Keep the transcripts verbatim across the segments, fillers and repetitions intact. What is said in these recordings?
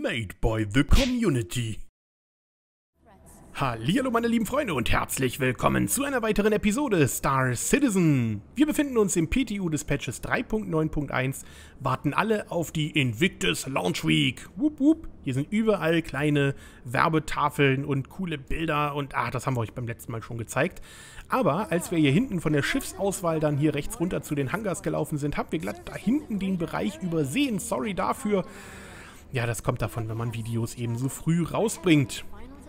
Played by the Community. Hallihallo meine lieben Freunde und herzlich willkommen zu einer weiteren Episode Star Citizen. Wir befinden uns im P T U des Patches drei Punkt neun Punkt eins, warten alle auf die Invictus Launch Week. Wupp, wupp. Hier sind überall kleine Werbetafeln und coole Bilder und ach, das haben wir euch beim letzten Mal schon gezeigt. Aber als wir hier hinten von der Schiffsauswahl dann hier rechts runter zu den Hangars gelaufen sind, haben wir glatt da hinten den Bereich übersehen. Sorry dafür. Ja, das kommt davon, wenn man Videos eben so früh rausbringt.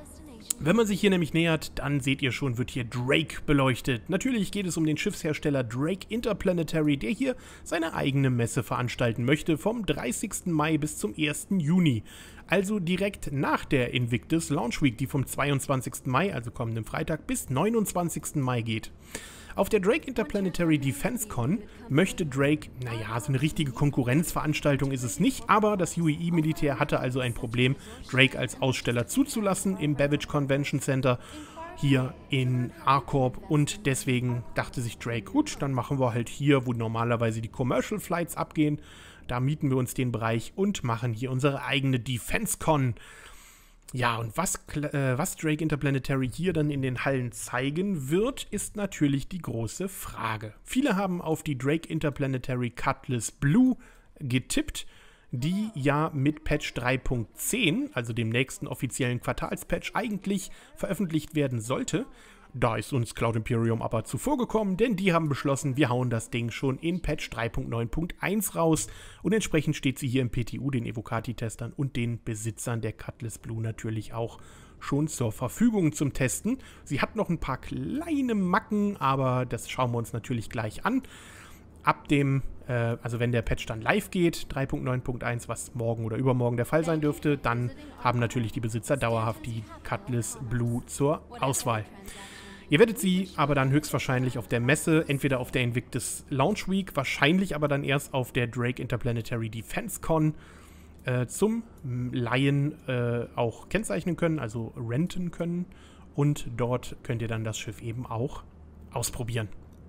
Wenn man sich hier nämlich nähert, dann seht ihr schon, wird hier Drake beleuchtet. Natürlich geht es um den Schiffshersteller Drake Interplanetary, der hier seine eigene Messe veranstalten möchte, vom dreißigsten Mai bis zum ersten Juni. Also direkt nach der Invictus Launch Week, die vom zweiundzwanzigsten Mai, also kommenden Freitag, bis neunundzwanzigsten Mai geht. Auf der Drake Interplanetary Defense Con möchte Drake, naja, so eine richtige Konkurrenzveranstaltung ist es nicht, aber das U E E-Militär hatte also ein Problem, Drake als Aussteller zuzulassen im Babbage Convention Center hier in ARCorp und deswegen dachte sich Drake, gut, dann machen wir halt hier, wo normalerweise die Commercial Flights abgehen, da mieten wir uns den Bereich und machen hier unsere eigene Defense Con. Ja, und was, äh, was Drake Interplanetary hier dann in den Hallen zeigen wird, ist natürlich die große Frage. Viele haben auf die Drake Interplanetary Cutlass Blue getippt, die ja mit Patch drei Punkt zehn, also dem nächsten offiziellen Quartalspatch, eigentlich veröffentlicht werden sollte. Da ist uns Cloud Imperium aber zuvorgekommen, denn die haben beschlossen, wir hauen das Ding schon in Patch drei Punkt neun Punkt eins raus und entsprechend steht sie hier im P T U den Evocati-Testern und den Besitzern der Cutlass Blue natürlich auch schon zur Verfügung zum Testen. Sie hat noch ein paar kleine Macken, aber das schauen wir uns natürlich gleich an. Ab dem, äh, also wenn der Patch dann live geht, drei Punkt neun Punkt eins, was morgen oder übermorgen der Fall sein dürfte, dann haben natürlich die Besitzer dauerhaft die Cutlass Blue zur Auswahl. Ihr werdet sie aber dann höchstwahrscheinlich auf der Messe, entweder auf der Invictus Launch Week, wahrscheinlich aber dann erst auf der Drake Interplanetary Defense Con äh, zum Leihen äh, auch kennzeichnen können, also renten können. Und dort könnt ihr dann das Schiff eben auch ausprobieren.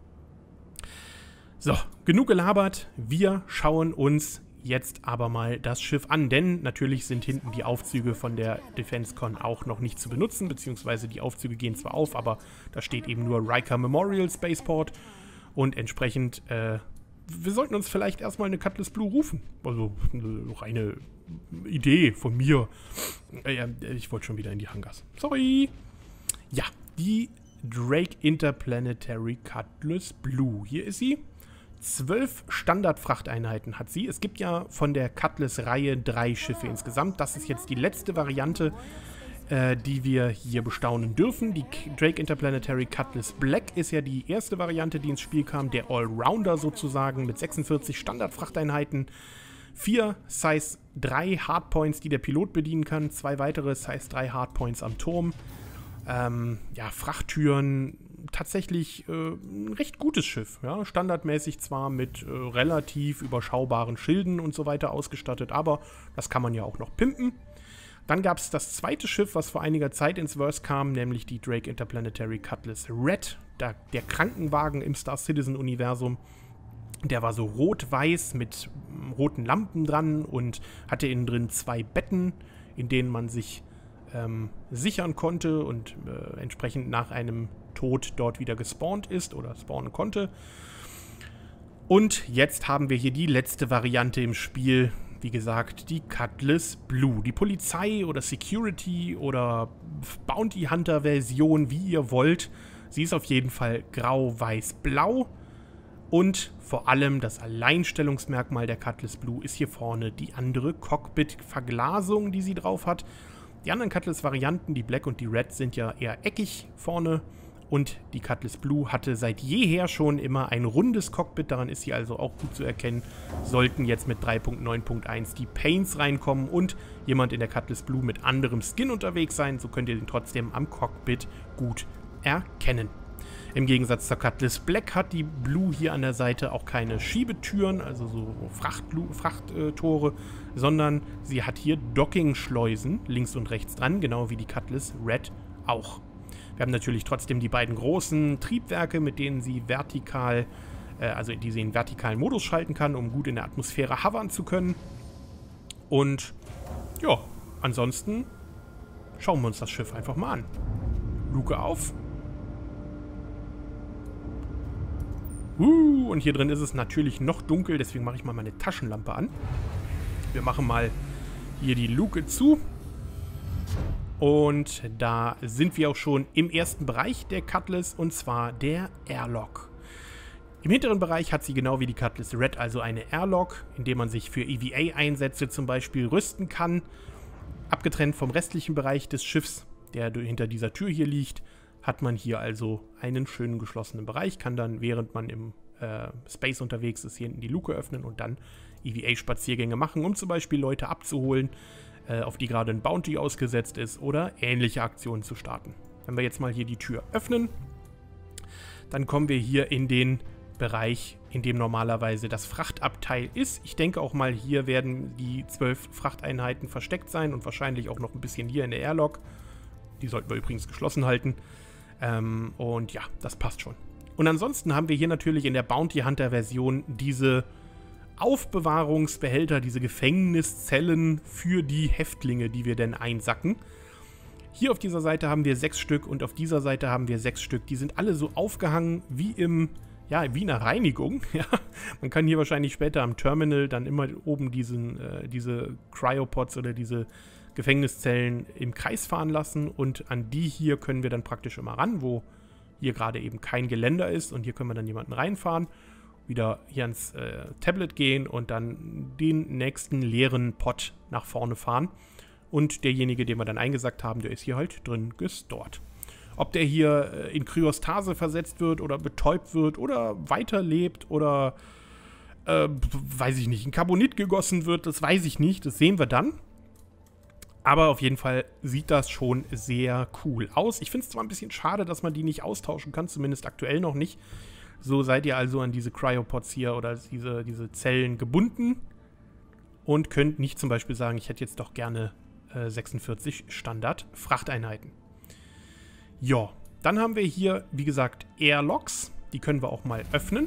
So, genug gelabert. Wir schauen uns jetzt aber mal das Schiff an, denn natürlich sind hinten die Aufzüge von der DefenseCon auch noch nicht zu benutzen, beziehungsweise die Aufzüge gehen zwar auf, aber da steht eben nur Riker Memorial Spaceport und entsprechend, äh, wir sollten uns vielleicht erstmal eine Cutlass Blue rufen. Also eine reine Idee von mir. Äh, ich wollte schon wieder in die Hangars. Sorry. Ja, die Drake Interplanetary Cutlass Blue. Hier ist sie. Zwölf Standardfrachteinheiten hat sie. Es gibt ja von der Cutlass-Reihe drei Schiffe insgesamt. Das ist jetzt die letzte Variante, äh, die wir hier bestaunen dürfen. Die Drake Interplanetary Cutlass Black ist ja die erste Variante, die ins Spiel kam. Der Allrounder sozusagen mit sechsundvierzig Standardfrachteinheiten. Vier Size drei Hardpoints, die der Pilot bedienen kann. Zwei weitere Size drei Hardpoints am Turm. Ähm, ja, Frachttüren, tatsächlich äh, ein recht gutes Schiff. Ja? Standardmäßig zwar mit äh, relativ überschaubaren Schilden und so weiter ausgestattet, aber das kann man ja auch noch pimpen. Dann gab es das zweite Schiff, was vor einiger Zeit ins Verse kam, nämlich die Drake Interplanetary Cutlass Red, da, der Krankenwagen im Star Citizen-Universum. Der war so rot-weiß mit roten Lampen dran und hatte innen drin zwei Betten, in denen man sich Ähm, sichern konnte und äh, entsprechend nach einem Tod dort wieder gespawnt ist oder spawnen konnte. Und jetzt haben wir hier die letzte Variante im Spiel, wie gesagt, die Cutlass Blue. Die Polizei oder Security oder Bounty Hunter Version, wie ihr wollt. Sie ist auf jeden Fall grau-weiß-blau. Und vor allem das Alleinstellungsmerkmal der Cutlass Blue ist hier vorne die andere Cockpit-Verglasung, die sie drauf hat. Die anderen Cutlass-Varianten, die Black und die Red, sind ja eher eckig vorne und die Cutlass Blue hatte seit jeher schon immer ein rundes Cockpit, daran ist sie also auch gut zu erkennen. Sollten jetzt mit drei Punkt neun Punkt eins die Paints reinkommen und jemand in der Cutlass Blue mit anderem Skin unterwegs sein, so könnt ihr den trotzdem am Cockpit gut erkennen. Im Gegensatz zur Cutlass Black hat die Blue hier an der Seite auch keine Schiebetüren, also so Frachttore, Frachttore, sondern sie hat hier Dockingschleusen links und rechts dran, genau wie die Cutlass Red auch. Wir haben natürlich trotzdem die beiden großen Triebwerke, mit denen sie vertikal, äh, also die sie in vertikalen Modus schalten kann, um gut in der Atmosphäre hovern zu können. Und ja, ansonsten schauen wir uns das Schiff einfach mal an. Luke auf. Uh, und hier drin ist es natürlich noch dunkel, deswegen mache ich mal meine Taschenlampe an. Wir machen mal hier die Luke zu. Und da sind wir auch schon im ersten Bereich der Cutlass, und zwar der Airlock. Im hinteren Bereich hat sie genau wie die Cutlass Red also eine Airlock, in dem man sich für E V A-Einsätze zum Beispiel rüsten kann. Abgetrennt vom restlichen Bereich des Schiffs, der hinter dieser Tür hier liegt, hat man hier also einen schönen geschlossenen Bereich, kann dann, während man im äh, Space unterwegs ist, hier hinten die Luke öffnen und dann E V A-Spaziergänge machen, um zum Beispiel Leute abzuholen, äh, auf die gerade ein Bounty ausgesetzt ist, oder ähnliche Aktionen zu starten. Wenn wir jetzt mal hier die Tür öffnen, dann kommen wir hier in den Bereich, in dem normalerweise das Frachtabteil ist. Ich denke auch mal, hier werden die zwölf Frachteinheiten versteckt sein und wahrscheinlich auch noch ein bisschen hier in der Airlock. Die sollten wir übrigens geschlossen halten. Ähm, und ja, das passt schon. Und ansonsten haben wir hier natürlich in der Bounty Hunter Version diese Aufbewahrungsbehälter, diese Gefängniszellen für die Häftlinge, die wir denn einsacken. Hier auf dieser Seite haben wir sechs Stück und auf dieser Seite haben wir sechs Stück. Die sind alle so aufgehangen wie im, ja, wie in einer Reinigung. Ja. Man kann hier wahrscheinlich später am Terminal dann immer oben diesen, äh, diese Cryopods oder diese Gefängniszellen im Kreis fahren lassen, und an die hier können wir dann praktisch immer ran, wo hier gerade eben kein Geländer ist, und hier können wir dann jemanden reinfahren, wieder hier ans äh, Tablet gehen und dann den nächsten leeren Pod nach vorne fahren, und derjenige, den wir dann eingesackt haben, der ist hier halt drin gestored. Ob der hier äh, in Kryostase versetzt wird oder betäubt wird oder weiterlebt oder äh, weiß ich nicht, in Carbonit gegossen wird, das weiß ich nicht, das sehen wir dann. Aber auf jeden Fall sieht das schon sehr cool aus. Ich finde es zwar ein bisschen schade, dass man die nicht austauschen kann, zumindest aktuell noch nicht. So seid ihr also an diese Cryopods hier oder diese, diese Zellen gebunden und könnt nicht zum Beispiel sagen, ich hätte jetzt doch gerne äh, sechsundvierzig Standard-Frachteinheiten. Ja, dann haben wir hier, wie gesagt, Airlocks. Die können wir auch mal öffnen.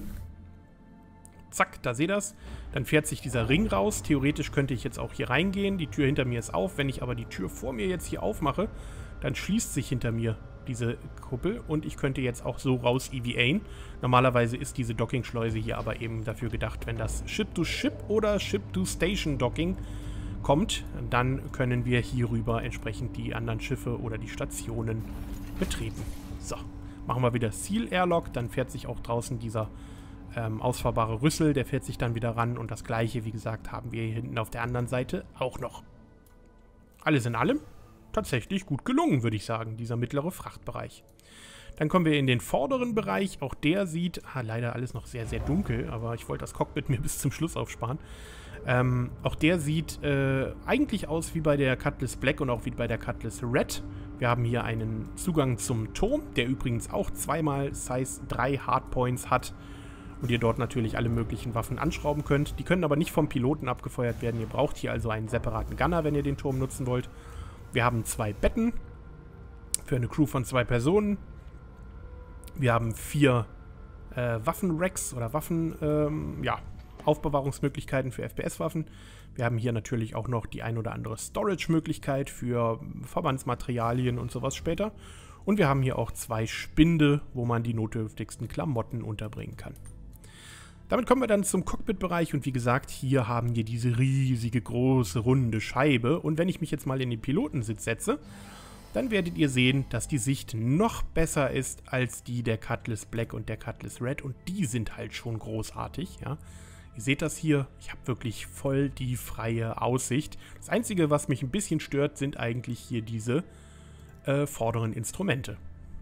Zack, da seht ihr das. Dann fährt sich dieser Ring raus. Theoretisch könnte ich jetzt auch hier reingehen. Die Tür hinter mir ist auf. Wenn ich aber die Tür vor mir jetzt hier aufmache, dann schließt sich hinter mir diese Kuppel und ich könnte jetzt auch so raus E V A'n. Normalerweise ist diese Dockingschleuse hier aber eben dafür gedacht, wenn das Ship-to-Ship oder Ship-to-Station-Docking kommt, dann können wir hierüber entsprechend die anderen Schiffe oder die Stationen betreten. So, machen wir wieder Seal Airlock. Dann fährt sich auch draußen dieser Ähm, ausfahrbare Rüssel, der fährt sich dann wieder ran, und das gleiche, wie gesagt, haben wir hier hinten auf der anderen Seite auch noch. Alles in allem tatsächlich gut gelungen, würde ich sagen, dieser mittlere Frachtbereich. Dann kommen wir in den vorderen Bereich, auch der sieht, ah, leider alles noch sehr, sehr dunkel, aber ich wollte das Cockpit mir bis zum Schluss aufsparen. Ähm, auch der sieht äh, eigentlich aus wie bei der Cutlass Black und auch wie bei der Cutlass Red. Wir haben hier einen Zugang zum Turm, der übrigens auch zweimal Size drei Hardpoints hat, und ihr dort natürlich alle möglichen Waffen anschrauben könnt. Die können aber nicht vom Piloten abgefeuert werden. Ihr braucht hier also einen separaten Gunner, wenn ihr den Turm nutzen wollt. Wir haben zwei Betten für eine Crew von zwei Personen. Wir haben vier äh, Waffenracks oder Waffen, ähm, ja, Aufbewahrungsmöglichkeiten für F P S-Waffen. Wir haben hier natürlich auch noch die ein oder andere Storage-Möglichkeit für Verbandsmaterialien und sowas später. Und wir haben hier auch zwei Spinde, wo man die notdürftigsten Klamotten unterbringen kann. Damit kommen wir dann zum Cockpit-Bereich, und wie gesagt, hier haben wir diese riesige, große, runde Scheibe. Und wenn ich mich jetzt mal in den Pilotensitz setze, dann werdet ihr sehen, dass die Sicht noch besser ist als die der Cutlass Black und der Cutlass Red. Und die sind halt schon großartig, ja. Ihr seht das hier, ich habe wirklich voll die freie Aussicht. Das Einzige, was mich ein bisschen stört, sind eigentlich hier diese äh, vorderen Instrumente.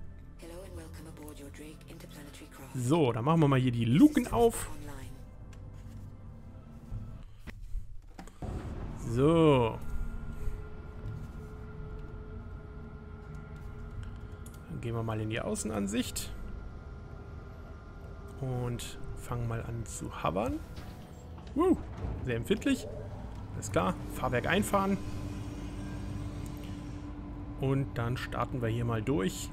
So, dann machen wir mal hier die Luken auf. So. Dann gehen wir mal in die Außenansicht. Und fangen mal an zu hovern. Uh, sehr empfindlich. Alles klar, Fahrwerk einfahren. Und dann starten wir hier mal durch.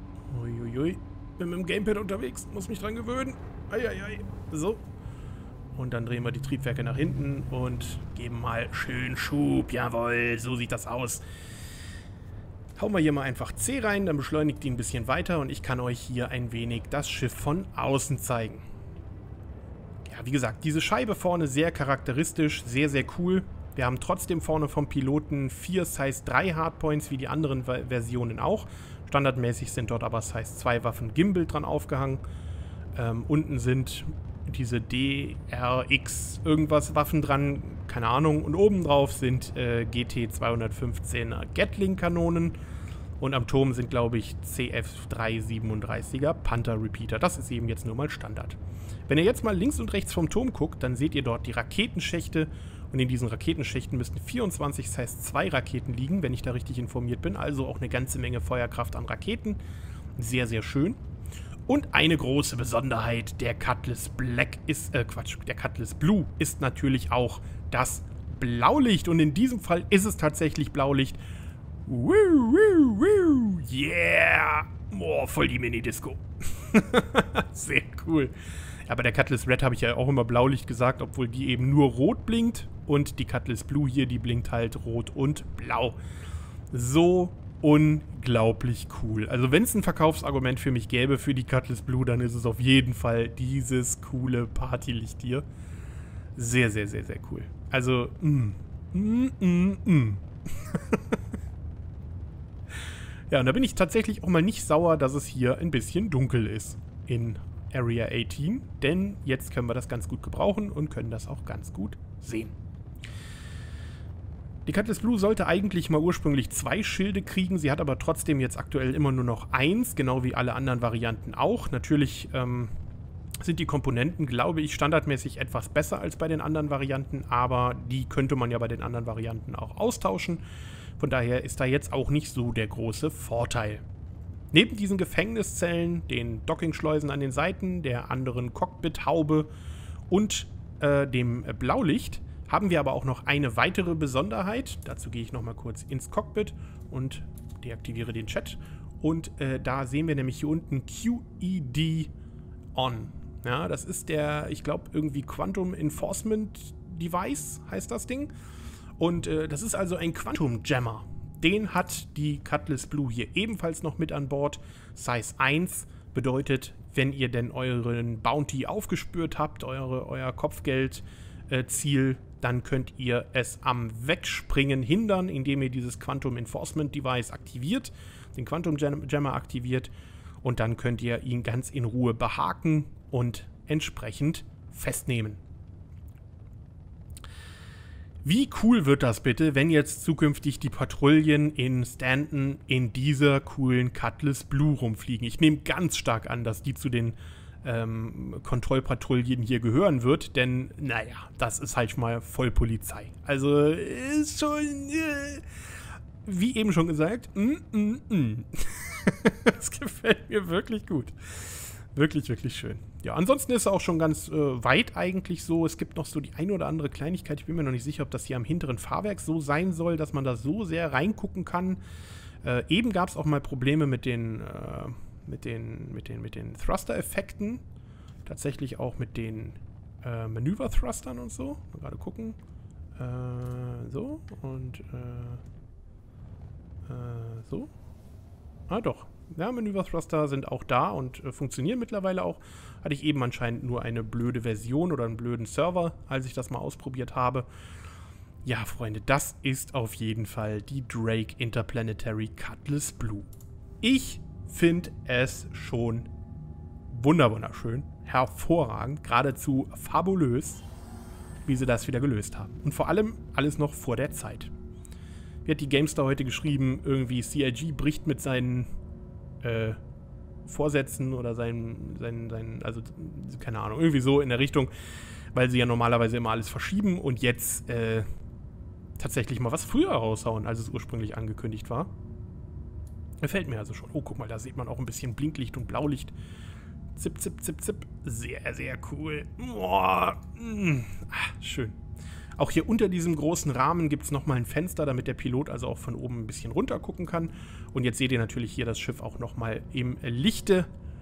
Uiuiui. Bin mit dem Gamepad unterwegs, muss mich dran gewöhnen. Eieiei. So. Und dann drehen wir die Triebwerke nach hinten und geben mal schön Schub. Jawohl, so sieht das aus. Hauen wir hier mal einfach C rein, dann beschleunigt die ein bisschen weiter und ich kann euch hier ein wenig das Schiff von außen zeigen. Ja, wie gesagt, diese Scheibe vorne sehr charakteristisch, sehr, sehr cool. Wir haben trotzdem vorne vom Piloten vier Size drei Hardpoints, wie die anderen Versionen auch. Standardmäßig sind dort aber Size zwei Waffen Gimbal dran aufgehangen. Ähm, unten sind diese D R X irgendwas Waffen dran, keine Ahnung. Und obendrauf sind äh, G T zweihundertfünfzehner Gatling-Kanonen. Und am Turm sind, glaube ich, C F dreihundertsiebenunddreißiger Panther Repeater. Das ist eben jetzt nur mal Standard. Wenn ihr jetzt mal links und rechts vom Turm guckt, dann seht ihr dort die Raketenschächte. Und in diesen Raketenschächten müssten vierundzwanzig Size zwei Raketen liegen, wenn ich da richtig informiert bin. Also auch eine ganze Menge Feuerkraft an Raketen. Sehr, sehr schön. Und eine große Besonderheit, der Cutlass Black ist, äh Quatsch, der Cutlass Blue ist natürlich auch das Blaulicht. Und in diesem Fall ist es tatsächlich Blaulicht. Woo, woo, woo, yeah! Boah, voll die Mini-Disco. Sehr cool. Aber der Cutlass Red habe ich ja auch immer Blaulicht gesagt, obwohl die eben nur rot blinkt. Und die Cutlass Blue hier, die blinkt halt rot und blau. So unglaublich cool. Also wenn es ein Verkaufsargument für mich gäbe für die Cutlass Blue, dann ist es auf jeden Fall dieses coole Partylicht hier. Sehr, sehr, sehr, sehr cool. Also, mm, mm, mm, mm. Ja, und da bin ich tatsächlich auch mal nicht sauer, dass es hier ein bisschen dunkel ist in Area achtzehn, denn jetzt können wir das ganz gut gebrauchen und können das auch ganz gut sehen. Die Cutlass Blue sollte eigentlich mal ursprünglich zwei Schilde kriegen, sie hat aber trotzdem jetzt aktuell immer nur noch eins, genau wie alle anderen Varianten auch. Natürlich ähm, sind die Komponenten, glaube ich, standardmäßig etwas besser als bei den anderen Varianten, aber die könnte man ja bei den anderen Varianten auch austauschen. Von daher ist da jetzt auch nicht so der große Vorteil. Neben diesen Gefängniszellen, den Dockingschleusen an den Seiten, der anderen Cockpithaube und äh, dem Blaulicht haben wir aber auch noch eine weitere Besonderheit. Dazu gehe ich nochmal kurz ins Cockpit und deaktiviere den Chat. Und äh, da sehen wir nämlich hier unten Q E D On. Ja, das ist der, ich glaube, irgendwie Quantum Enforcement Device heißt das Ding. Und äh, das ist also ein Quantum Jammer. Den hat die Cutlass Blue hier ebenfalls noch mit an Bord. Size eins bedeutet, wenn ihr denn euren Bounty aufgespürt habt, eure, euer Kopfgeldziel, äh, dann könnt ihr es am Wegspringen hindern, indem ihr dieses Quantum Enforcement Device aktiviert, den Quantum Jammer aktiviert und dann könnt ihr ihn ganz in Ruhe behaken und entsprechend festnehmen. Wie cool wird das bitte, wenn jetzt zukünftig die Patrouillen in Stanton in dieser coolen Cutlass Blue rumfliegen? Ich nehme ganz stark an, dass die zu den ähm, Kontrollpatrouillen hier gehören wird, denn, naja, das ist halt mal voll Polizei. Also, ist schon, äh, wie eben schon gesagt, mm, mm, mm. Das gefällt mir wirklich gut. Wirklich, wirklich schön. Ja, ansonsten ist er auch schon ganz äh, weit eigentlich so. Es gibt noch so die eine oder andere Kleinigkeit. Ich bin mir noch nicht sicher, ob das hier am hinteren Fahrwerk so sein soll, dass man da so sehr reingucken kann. Äh, eben gab es auch mal Probleme mit den, äh, mit den, mit den, mit den Thruster-Effekten. Tatsächlich auch mit den äh, Manöver-Thrustern und so. Mal gerade gucken. Äh, so und äh, äh, so. Ah, doch. Ja, Manöver-Thruster sind auch da und äh, funktionieren mittlerweile auch. Hatte ich eben anscheinend nur eine blöde Version oder einen blöden Server, als ich das mal ausprobiert habe. Ja, Freunde, das ist auf jeden Fall die Drake Interplanetary Cutlass Blue. Ich finde es schon wunderschön, hervorragend, geradezu fabulös, wie sie das wieder gelöst haben. Und vor allem alles noch vor der Zeit. Wie hat die GameStar heute geschrieben, irgendwie C I G bricht mit seinen Äh, Vorsätzen oder seinen, seinen, seinen, also keine Ahnung, irgendwie so in der Richtung, weil sie ja normalerweise immer alles verschieben und jetzt äh, tatsächlich mal was früher raushauen, als es ursprünglich angekündigt war. Gefällt mir also schon. Oh, guck mal, da sieht man auch ein bisschen Blinklicht und Blaulicht. Zip, zip, zip, zip. Sehr, sehr cool. Boah. Ah, schön. Auch hier unter diesem großen Rahmen gibt es nochmal ein Fenster, damit der Pilot also auch von oben ein bisschen runter gucken kann. Und jetzt seht ihr natürlich hier das Schiff auch nochmal im Lichte.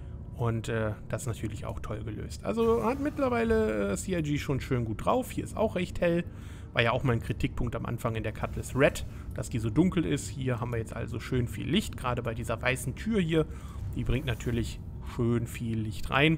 Und äh, das ist natürlich auch toll gelöst. Also hat mittlerweile äh, C I G schon schön gut drauf. Hier ist auch recht hell. War ja auch mein Kritikpunkt am Anfang in der Cutlass Red, dass die so dunkel ist. Hier haben wir jetzt also schön viel Licht, gerade bei dieser weißen Tür hier. Die bringt natürlich schön viel Licht rein.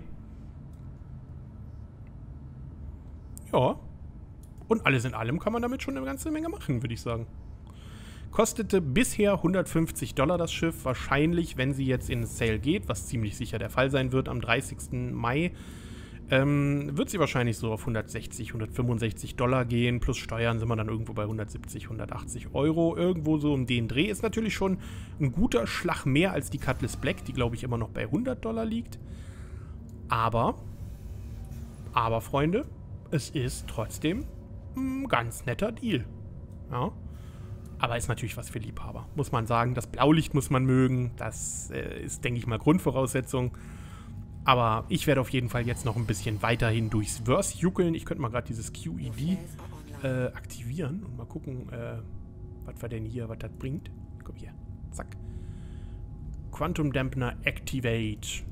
Ja. Und alles in allem kann man damit schon eine ganze Menge machen, würde ich sagen. Kostete bisher hundertfünfzig Dollar das Schiff. Wahrscheinlich, wenn sie jetzt in Sale geht, was ziemlich sicher der Fall sein wird am dreißigsten Mai, ähm, wird sie wahrscheinlich so auf hundertsechzig, hundertfünfundsechzig Dollar gehen. Plus Steuern sind wir dann irgendwo bei hundertsiebzig, hundertachtzig Euro. Irgendwo so um den Dreh. Ist natürlich schon ein guter Schlag mehr als die Cutlass Black, die, glaube ich, immer noch bei hundert Dollar liegt. Aber, aber, Freunde, es ist trotzdem ein ganz netter Deal. Ja. Aber ist natürlich was für Liebhaber, muss man sagen. Das Blaulicht muss man mögen. Das äh, ist, denke ich mal, Grundvoraussetzung. Aber ich werde auf jeden Fall jetzt noch ein bisschen weiterhin durchs Verse juckeln. Ich könnte mal gerade dieses Q E D äh, aktivieren und mal gucken, äh, was wir denn hier, was das bringt. Komm hier, zack. Quantum Dampener Activate.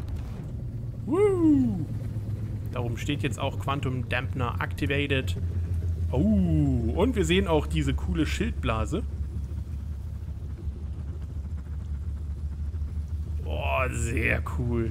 Woo! Da oben steht jetzt auch Quantum Dampener Activated. Oh, und wir sehen auch diese coole Schildblase. Oh, sehr cool.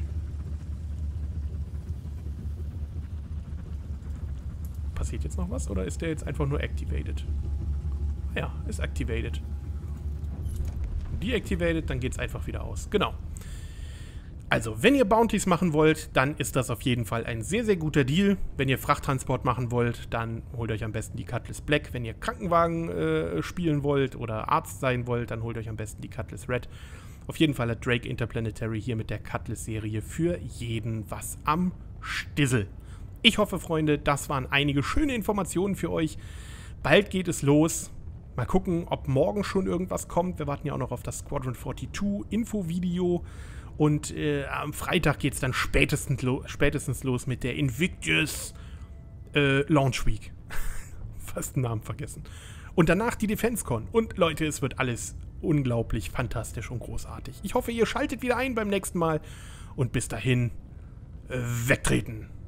Passiert jetzt noch was oder ist der jetzt einfach nur activated? Ja, ist activated. Deactivated, dann geht es einfach wieder aus. Genau. Also, wenn ihr Bounties machen wollt, dann ist das auf jeden Fall ein sehr, sehr guter Deal. Wenn ihr Frachttransport machen wollt, dann holt euch am besten die Cutlass Black. Wenn ihr Krankenwagen äh, spielen wollt oder Arzt sein wollt, dann holt euch am besten die Cutlass Red. Auf jeden Fall hat Drake Interplanetary hier mit der Cutlass-Serie für jeden was am Stissel. Ich hoffe, Freunde, das waren einige schöne Informationen für euch. Bald geht es los. Mal gucken, ob morgen schon irgendwas kommt. Wir warten ja auch noch auf das Squadron zweiundvierzig Info-Video. Und äh, am Freitag geht es dann spätestens, lo spätestens los mit der Invictus äh, Launch Week. Fast den Namen vergessen. Und danach die DefenseCon. Und Leute, es wird alles unglaublich fantastisch und großartig. Ich hoffe, ihr schaltet wieder ein beim nächsten Mal. Und bis dahin, äh, wegtreten.